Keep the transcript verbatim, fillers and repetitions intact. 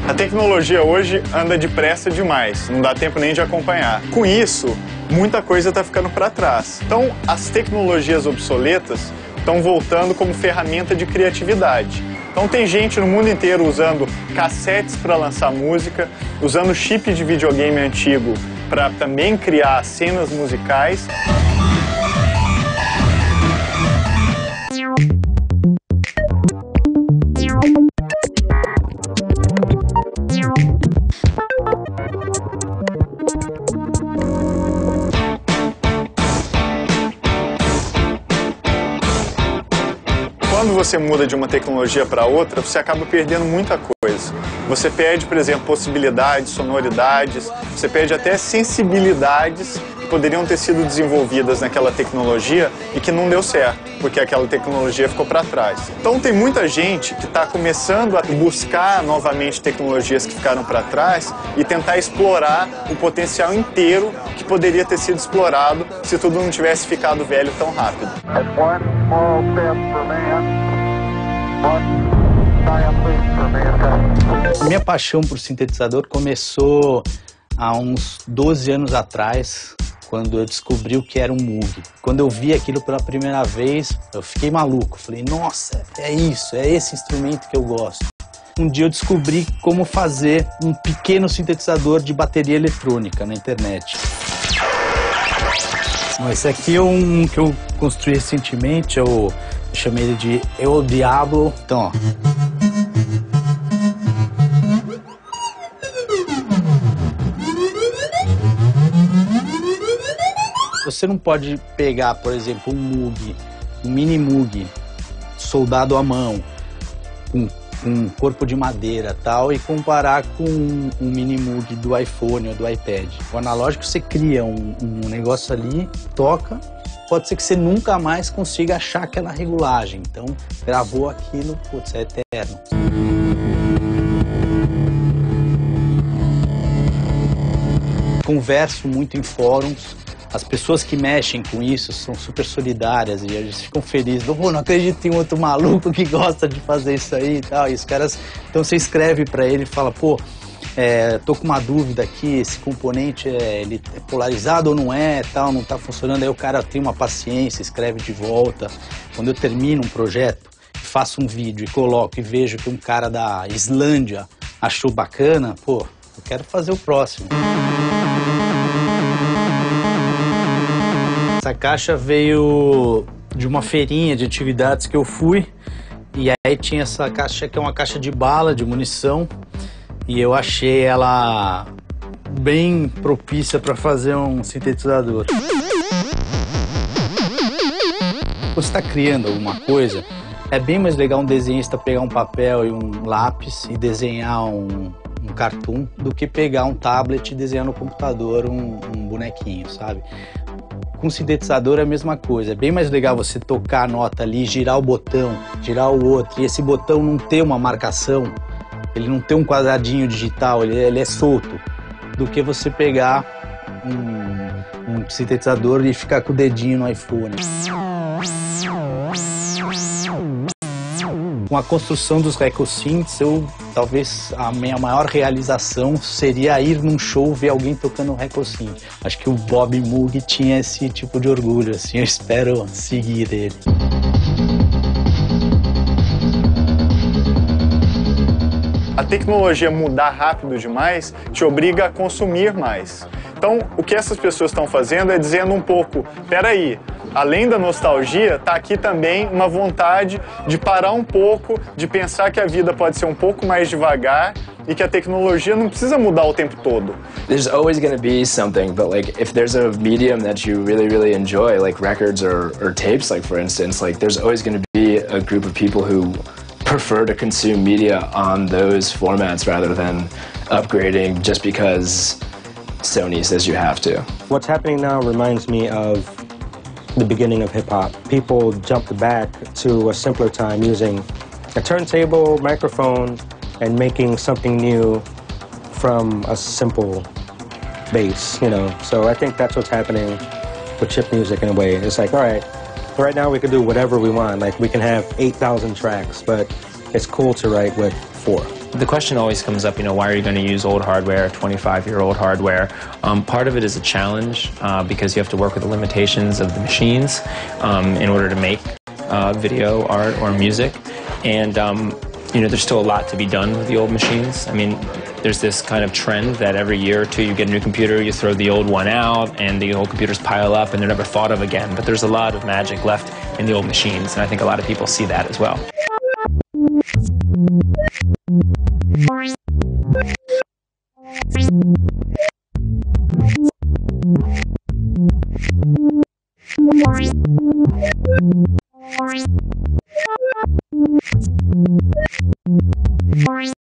A tecnologia hoje anda depressa demais, não dá tempo nem de acompanhar. Com isso, muita coisa está ficando para trás. Então, as tecnologias obsoletas estão voltando como ferramenta de criatividade. Então tem gente no mundo inteiro usando cassetes para lançar música, usando chip de videogame antigo para também criar cenas musicais. Quando você muda de uma tecnologia para outra, você acaba perdendo muita coisa. Você perde, por exemplo, possibilidades, sonoridades, você perde até sensibilidades que poderiam ter sido desenvolvidas naquela tecnologia e que não deu certo, porque aquela tecnologia ficou para trás. Então tem muita gente que está começando a buscar novamente tecnologias que ficaram para trás e tentar explorar o potencial inteiro que poderia ter sido explorado se tudo não tivesse ficado velho tão rápido. Minha paixão por sintetizador começou há uns doze anos atrás, quando eu descobri o que era um Moog. Quando eu vi aquilo pela primeira vez, eu fiquei maluco. Falei, nossa, é isso, é esse instrumento que eu gosto. Um dia eu descobri como fazer um pequeno sintetizador de bateria eletrônica na internet. Bom, esse aqui é um que eu construí recentemente, eu chamei ele de El Diablo. Então, ó. Você não pode pegar, por exemplo, um Moog, um mini Moog, soldado à mão, com um corpo de madeira tal, e comparar com um mini Moog do iPhone ou do iPad. O analógico você cria um, um negócio ali, toca, pode ser que você nunca mais consiga achar aquela regulagem. Então, gravou aquilo, putz, é eterno. Converso muito em fóruns. As pessoas que mexem com isso são super solidárias e eles ficam felizes. Pô, não acredito que tem outro maluco que gosta de fazer isso aí e tal. E os caras... Então você escreve pra ele e fala, pô, é, tô com uma dúvida aqui, esse componente é, ele é polarizado ou não é, tal, não tá funcionando. Aí o cara tem uma paciência, escreve de volta. Quando eu termino um projeto, faço um vídeo e coloco e vejo que um cara da Islândia achou bacana, pô, eu quero fazer o próximo. Essa caixa veio de uma feirinha de antiguidades que eu fui, e aí tinha essa caixa que é uma caixa de bala, de munição, e eu achei ela bem propícia para fazer um sintetizador. Você está criando alguma coisa, é bem mais legal um desenhista pegar um papel e um lápis e desenhar um, um cartoon do que pegar um tablet e desenhar no computador um, um bonequinho, sabe? Com sintetizador é a mesma coisa, é bem mais legal você tocar a nota ali, girar o botão, girar o outro, e esse botão não ter uma marcação, ele não ter um quadradinho digital, ele, ele é solto, do que você pegar um, um sintetizador e ficar com o dedinho no iPhone. Com a construção dos Recosynths, eu talvez a minha maior realização seria ir num show ver alguém tocando Recosynth. Acho que o Bob Moog tinha esse tipo de orgulho, assim, eu espero seguir ele. A tecnologia mudar rápido demais te obriga a consumir mais. Então, o que essas pessoas estão fazendo é dizendo um pouco, peraí, além da nostalgia, tá aqui também uma vontade de parar um pouco, de pensar que a vida pode ser um pouco mais devagar e que a tecnologia não precisa mudar o tempo todo. There's always going to be something, but like if there's a medium that you really, really enjoy, like records or, or tapes, like for instance, like there's always going to be a group of people who prefer to consume media on those formats rather than upgrading just because Sony says you have to. What's happening now reminds me of the beginning of hip-hop. People jumped back to a simpler time using a turntable, microphone, and making something new from a simple bass, you know. So I think that's what's happening with chip music in a way. It's like, all right, right now we can do whatever we want. Like we can have eight thousand tracks, but it's cool to write with four. The question always comes up, you know, why are you going to use old hardware, twenty-five-year-old hardware? Um, part of it is a challenge uh, because you have to work with the limitations of the machines um, in order to make uh, video, art, or music. And, um, you know, there's still a lot to be done with the old machines. I mean, there's this kind of trend that every year or two you get a new computer, you throw the old one out, and the old computers pile up and they're never thought of again. But there's a lot of magic left in the old machines, and I think a lot of people see that as well.